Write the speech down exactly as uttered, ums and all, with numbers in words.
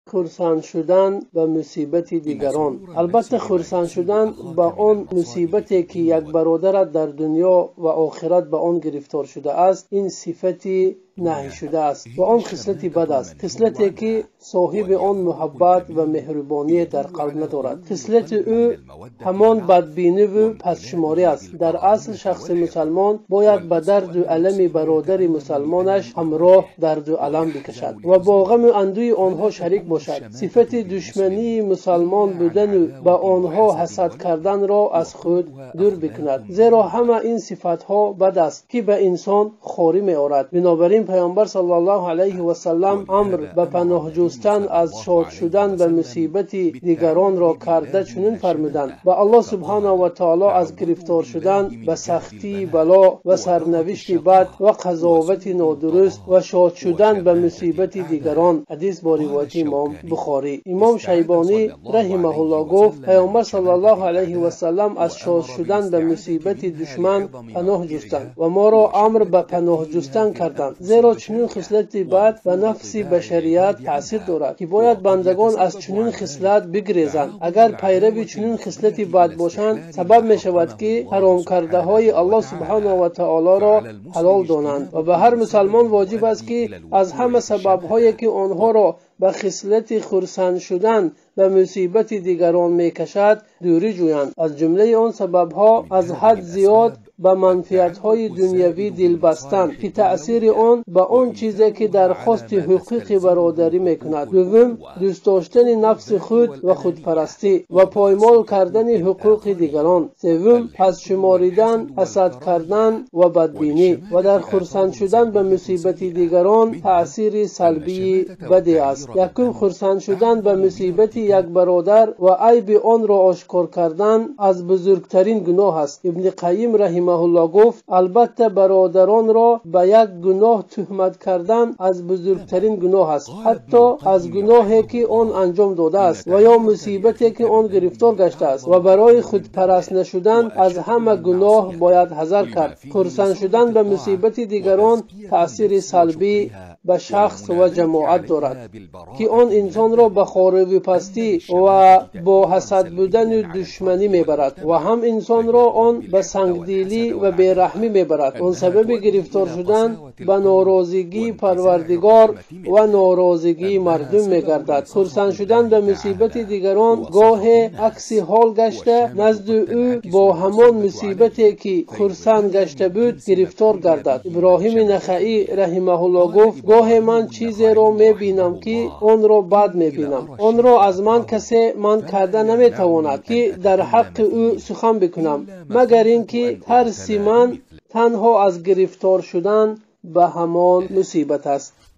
خرسند شدن به مصیبت دیگران. البته خرسند شدن به آن مصیبتی که یک برادر در دنیا و آخرت به آن گرفتار شده است، این صفتی نهی شده است و آن خصلتی بد است، خصلتی که صاحب آن محبت و مهربانی در قلب ندارد. خصلت او همان بدبینی و پسشماری است. در اصل شخص مسلمان باید به درد و الم برادر مسلمانش همراه درد و الم بکشد و با غم و اندوی آنها شریک باشد. صفت دشمنی مسلمان بودن و به آنها حسد کردن را از خود دور بکند، زیرا همه این صفتها بد است که به انسان خواری می آورد. بنابراین پیامبر صلی الله علیه و سلم امر به پناه جستن از شاد شدن به مصیبت دیگران را کرده چنین فرمودند: به الله سبحانه و تعالی از گرفتار شدن به سختی بلا و سرنوشت بد و قضاوت نادرست و شاد شدن به مصیبت دیگران. حدیث با روایت امام بخاری. امام شیبانی رحمه الله گفت: پیامبر صلی الله علیه و سلم از شاد شدن به مصیبت دشمن پناه جستند و ما را امر به پناه جستن کردند، زیرا چنین خصلت بد و نفس بشریت تأثیر دارد که باید بندگان از چنین خصلت بگریزند. اگر پیرو چنین خصلت بد باشند، سبب می شود که حرام کرده های الله سبحانه و تعالی را حلال دانند و به هر مسلمان واجب است که از همه سبب هایی که آنها را به خصلت خرسند شدن و مصیبت دیگران می کشد دوری جویند. از جمله آن سبب ها از حد زیاد به منفعت های دنیوی دل بستن که تأثیر آن به آن چیزی که درخواست حقوق برادری می کند. دوم، دوست داشتن نفس خود و خودپرستی و پایمال کردن حقوق دیگران. سوم، پس شماریدن، حسد کردن و بدبینی و در خرسند شدن به مصیبت دیگران تأثیر سلبی بدی است. یکم، خرسند شدن به مصیبت یک برادر و عیب آن را آشکار کردن از بزرگترین گناه است. ابن قیم رحمه الله گفت: البته برادران را به یک گناه تهمت کردن از بزرگترین گناه است، حتی از گناهی که آن انجام داده است و یا مصیبتی که آن گرفتار گشته است، و برای خودپرست نشدن از همه گناه باید حذر کرد. خرسند شدن به مصیبت دیگران تأثیر سلبی به شخص و جماعت دارد که آن انسان را به خواری و پستی و با حسد بودن و دشمنی میبرد و هم انسان را آن به سنگدلی و بیرحمی میبرد. آن سبب گرفتار شدن به ناراضگی پروردگار و ناراضگی مردم میگردد. خرسند شدن به مصیبت دیگران گاه عکس حال گشته نزد او با همان مصیبتی که خرسند گشته بود گرفتار گردد. ابراهیم نخعی رحمه الله گفت: گاه من چیزی را میبینم که آن را بد میبینم، آن را از من کسی من کرده نمیتواند که در حق او سخن بکنم، مگر اینکه ترس من تنها از گرفتار شدن به همان مصیبت است.